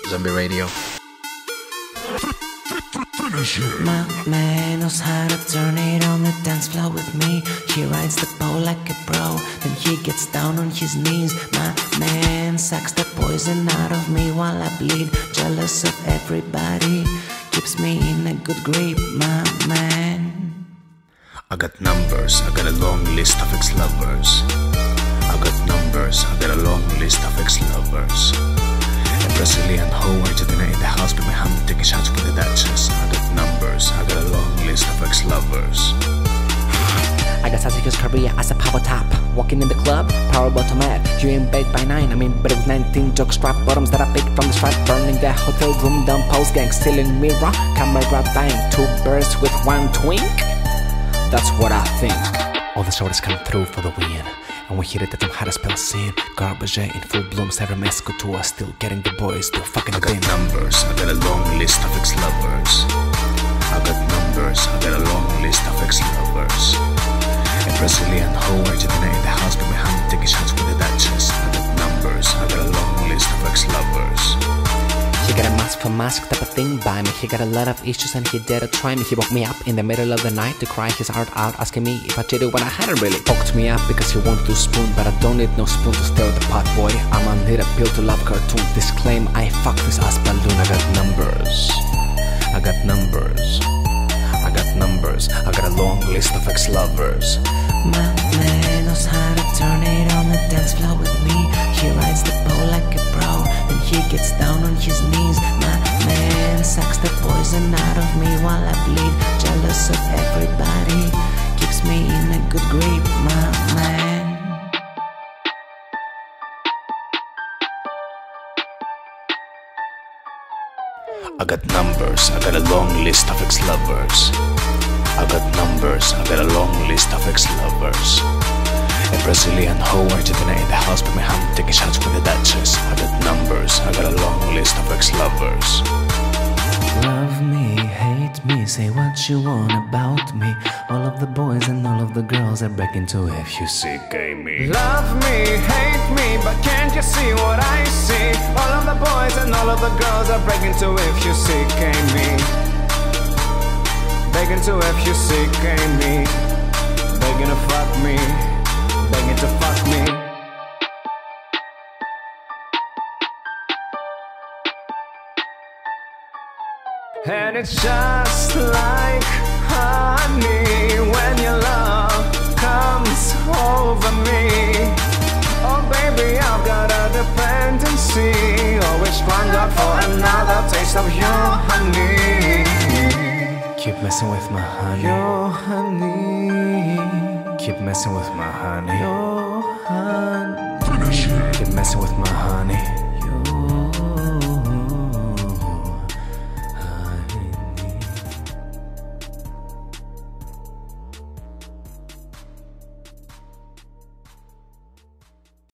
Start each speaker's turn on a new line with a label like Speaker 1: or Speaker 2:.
Speaker 1: ZomBee Radio.
Speaker 2: My man knows how to turn it on the dance floor with me. He rides the pole like a pro, then he gets down on his knees. My man sucks the poison out of me while I bleed. Jealous of everybody, keeps me in a good grip. My man.
Speaker 1: I got numbers, I got a long list of ex-lovers. I got numbers, I got a long list of ex-lovers. A Brazilian hoe Argentina in the house, Birmingham, taking shots with the Duchess. I got numbers, I got a long list of ex-lovers.
Speaker 3: I got such a career as a power top. Walking in the club, power bottom ad. You in bed by 9, I'm in bed with 19 jock strap bottoms that I picked from the strap. Burning the hotel room down, post gang, stealing mirror, camera buying 2 birds with 1 twink. That's what I think. All the shorties come through for the win, and we hit it at them hard as spell sin. Garbage in full bloom, every mesco to us, still getting the boys, still fucking
Speaker 1: I got numbers, I got a long list of ex-lovers. I got numbers, I got a long list of ex-lovers. A Brazilian hoe Argentina in the house, Birmingham, taking shots with the Duchess. I got numbers, I got a long list of ex-lovers.
Speaker 3: He got a mask for mask type of thing by me. He got a lot of issues and he dare to try me. He woke me up in the middle of the night to cry his heart out, asking me if I cheated when I hadn't really. Poked me up because he wanted to spoon, but I don't need no spoon to stir the pot, boy. I'm on need a pill to love cartoon. Disclaim, I fuck this ass balloon. I got numbers, I got numbers, I got numbers, I got a long list of ex-lovers.
Speaker 2: My man knows how to turn it on the dance floor with me. He rides the pole like a pro, then he gets down on his knees. My man sucks the poison out of me while I bleed. Jealous of everybody, keeps me in a good grip. My man.
Speaker 1: I got numbers, I got a long list of ex-lovers. I got numbers, I got a long list of ex-lovers. A Brazilian hoe Argentina in the house, Birmingham, taking shots with the Duchess. I got numbers, I got a long list of ex-lovers.
Speaker 2: Love me, hate me, say what you want about me. All of the boys and all of the girls are begging to FUCK me.
Speaker 4: Love me, hate me, but can't you see what I see? All of the boys and all of the girls are begging to FUCK me. Begging to FUCK me. Begging to fuck me. Begging to fuck me. And it's just like honey when your love comes over me. Oh baby, I've got a dependency. Always hunger for another taste of your honey.
Speaker 3: Keep messing with my honey.
Speaker 4: Your honey.
Speaker 3: Keep messing with my honey.
Speaker 4: Your honey.
Speaker 3: Keep messing with my honey.